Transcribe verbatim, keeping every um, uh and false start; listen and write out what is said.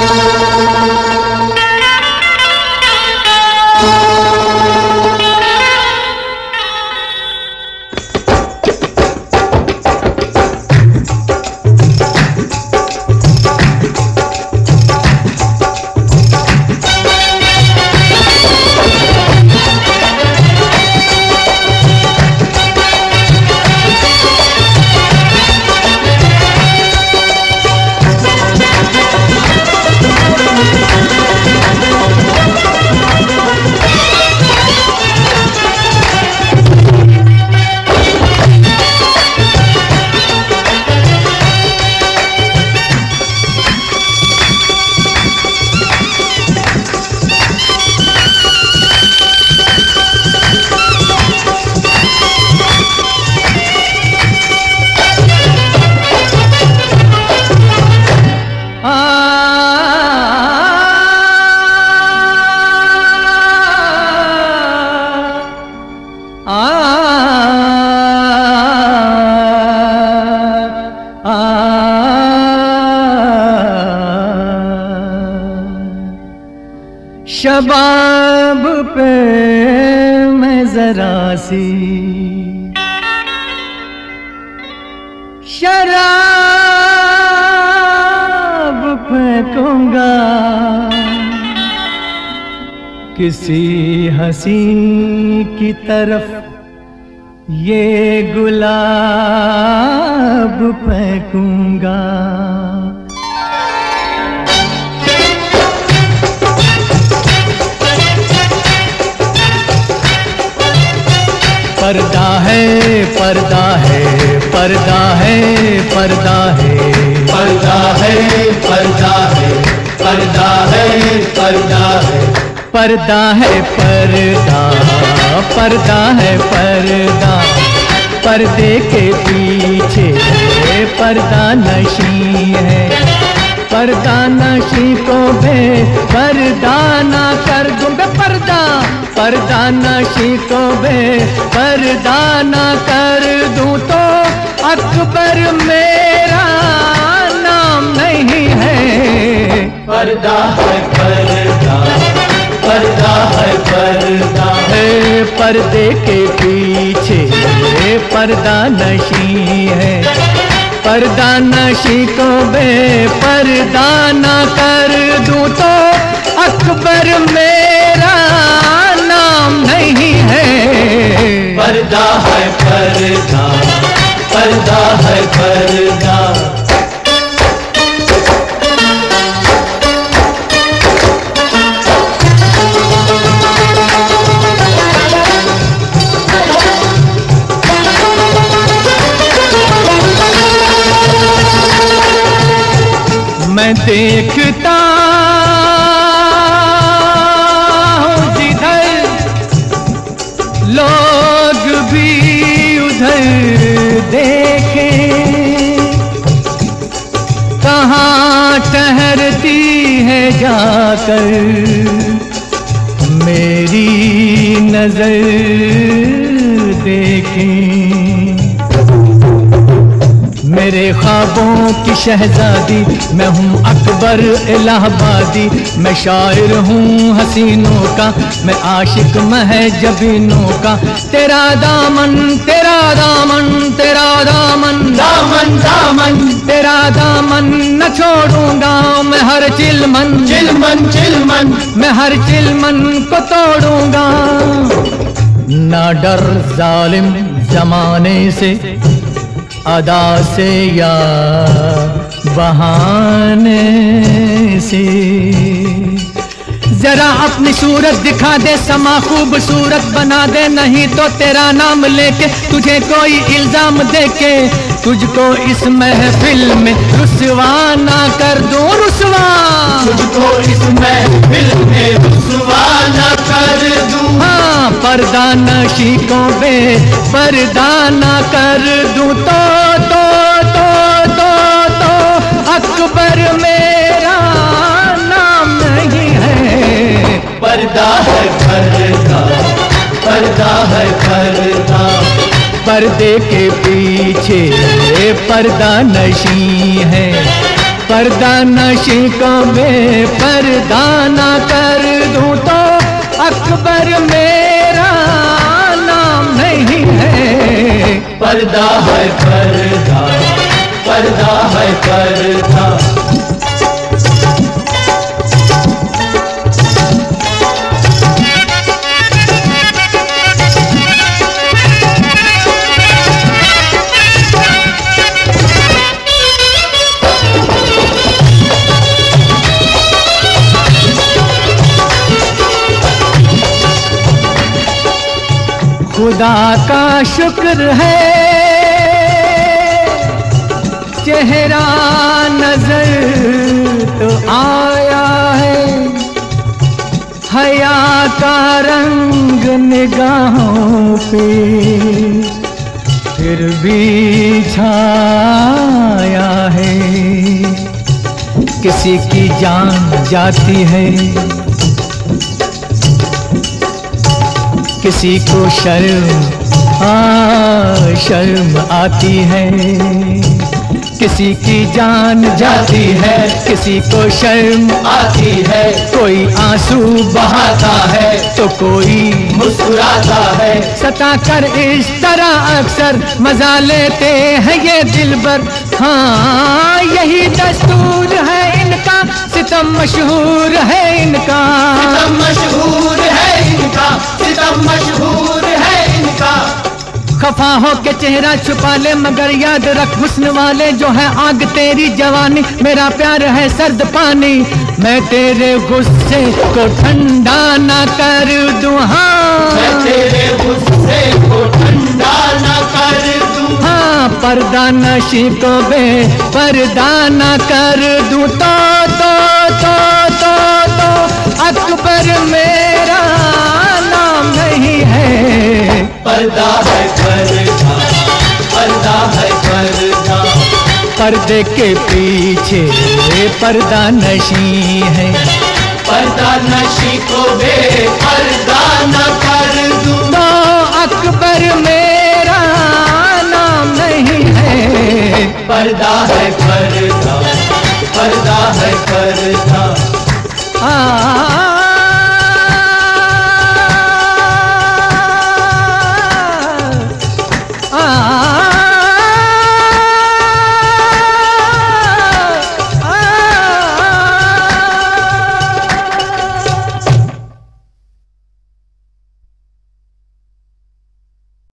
शबाब पे मैं जरा सी शराब फेंकूंगा, किसी हंसी की तरफ ये गुलाब फेंकूंगा। पर्दा है पर्दा है पर्दा है पर्दा है पर्दा है पर्दा है पर्दा है पर्दा है पर्दा है पर्दा पर्दा है पर्दा, पर्दे के पीछे पर्दा नशी है। पर्दा नशी को बे पर्दा ना कर दूं बे पर्दा, पर्दा नशी को बे पर्दा ना कर दूं तो अकबर मेरा नाम नहीं है। पर्दा है पर्दा पर्दा है पर्दा है, पर्दे के पीछे पर्दा नशी है। पर्दा नशी को बे पर्दा ना कर दूं तो अकबर मेरा नाम नहीं है। पर्दा है पर्दा पर्दा है पर्दा। मैं देखता हूँ जिधर लोग भी उधर देखें, कहाँ ठहरती है जाकर मेरी नजर देखें। मेरे ख्वाबों की शहजादी मैं हूँ अकबर इलाहाबादी, मैं शायर हूँ हसीनों का, मैं आशिक महजबीनों का। तेरा दामन तेरा दामन तेरा दामन दामन दामन तेरा दामन न छोड़ूंगा मैं, हर चिलमन चिलमन चिलमन मैं हर चिलमन को तोड़ूंगा। ना डर जालिम जमाने से, अदा से या बहाने से। जरा अपनी सूरत दिखा दे, समा खूबसूरत बना दे, नहीं तो तेरा नाम लेके तुझे कोई इल्जाम देके तुझको इस महफिल में रुसवा ना कर दूं रुसवा। तुझको इस महफिल में रुसवा ना कर दूं। हाँ, पर्दा नशी को बे पर्दा ना कर दूं तो तो तो तो तो अकबर मेरा नाम नहीं है। पर्दा है पर्दा पर्दा है पर्दा, पर्दे के पीछे पर्दा नशी है। पर्दा नशी को बेपर्दा ना कर दूं तो अकबर मेरा नाम नहीं है। पर्दा है पर्दा, पर्दा है पर्दा। खुदा का शुक्र है चेहरा नजर तो आया है, हया का रंग निगाहों पे फिर भी छाया है। किसी की जान जाती है, किसी को शर्म आ शर्म आती है, किसी की जान जाती है, किसी को शर्म आती है। कोई आंसू बहाता है तो कोई मुस्कुराता है। सता कर इस तरह अक्सर मजा लेते हैं ये दिलबर। हाँ यही दस्तूर है इनका, सितम मशहूर है इनका, सितम मशहूर है इनका, सितम मशहूर है इनका। खफा हो के चेहरा छुपा ले मगर याद रख हुस्न वाले जो है आग तेरी जवानी, मेरा प्यार है सर्द पानी मैं तेरे गुस्से को ठंडा ना कर दूं। हाँ मैं तेरे गुस्से को ठंडा ना कर दूं। हाँ पर्दा नशी को बे पर्दा ना कर दूं तो तो तो तो तो अकबर मेरा नाम नहीं है। पर्दा है पर्दा, पर्दा है पर्दा। पर्दे के पीछे पर्दा नशी है, पर्दा नशी को बेपर्दा न कर दूं तो अकबर मेरा नाम नहीं है। पर्दा